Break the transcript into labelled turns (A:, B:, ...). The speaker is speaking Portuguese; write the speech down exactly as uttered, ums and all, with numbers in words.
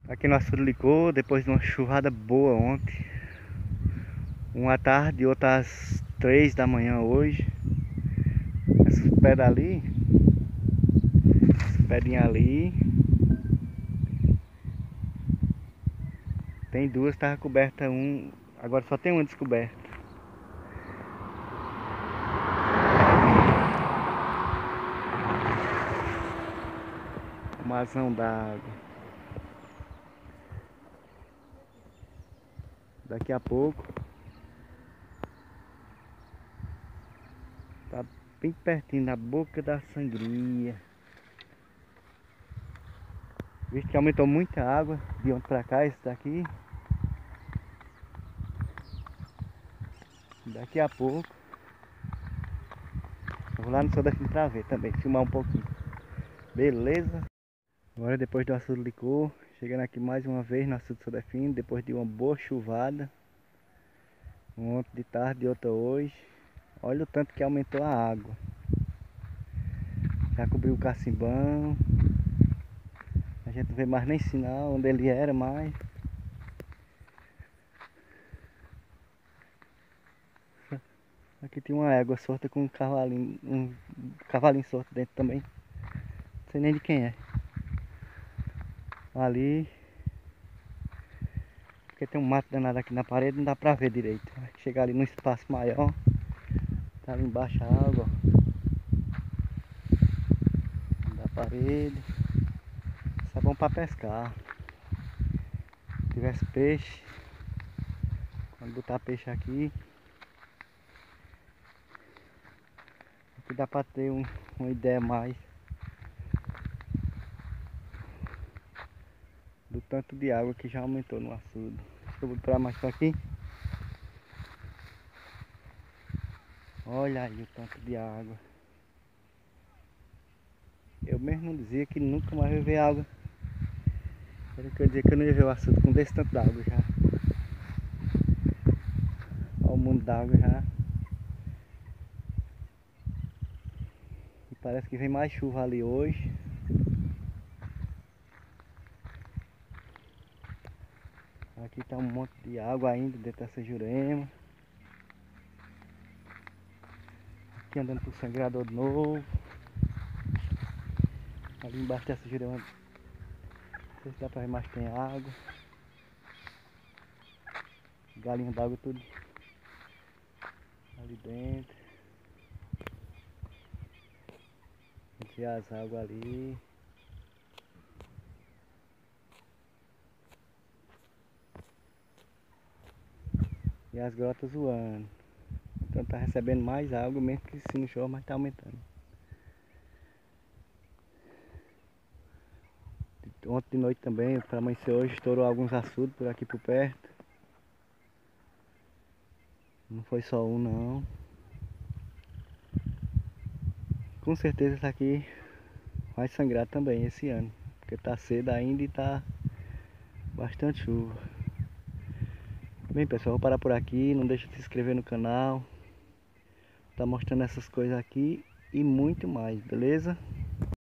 A: Aqui no Açude Licor, depois de uma chuvada boa ontem. Uma à tarde e outra às três da manhã hoje. Essas pedras ali, essas pedrinhas ali, tem duas, estava coberta um, agora só tem uma descoberta. Mazão d'água. Daqui a pouco tá bem pertinho da boca da sangria. Visto que aumentou muita água de ontem pra cá, esse daqui. Daqui a pouco eu vou lá no Sodefim pra ver também, filmar um pouquinho. Beleza? Agora depois do Açude Licor, chegando aqui mais uma vez no Açude Sodefim, depois de uma boa chuvada. Ontem de tarde e outra hoje. Olha o tanto que aumentou a água. Já cobriu o cacimbão. A gente não vê mais nem sinal onde ele era mais. Aqui tem uma égua solta com um cavalinho, um cavalinho solto dentro também. Não sei nem de quem é. Ali, porque tem um mato danado aqui na parede, não dá pra ver direito. Vai chegar ali num espaço maior. Tá ali embaixo a água, ó. Da parede. Isso é bom pra pescar. Se tivesse peixe, quando botar peixe aqui, aqui dá pra ter um, uma ideia mais do tanto de água que já aumentou no açude. Deixa eu botar mais pra aqui. Olha aí o tanto de água. Eu mesmo dizia que nunca mais ia ver água. Era que eu dizia que eu não ia ver o açude com desse tanto d'água já. Olha o mundo d'água já. E parece que vem mais chuva ali hoje. Aqui tá um monte de água ainda dentro dessa jurema. Aqui andando pro sangrador de novo. Ali embaixo dessa jurema, não sei se dá pra ver mais, tem água. Galinha d'água tudo ali dentro. Encher as águas ali. E as grotas zoando. Então tá recebendo mais água, mesmo que se não chove, mas tá aumentando. Ontem de noite também, para amanhecer hoje, estourou alguns açudes por aqui por perto. Não foi só um não. Com certeza isso aqui vai sangrar também esse ano. Porque tá cedo ainda e tá bastante chuva. Bem pessoal, vou parar por aqui. Não deixa de se inscrever no canal. Tá mostrando essas coisas aqui e muito mais, beleza?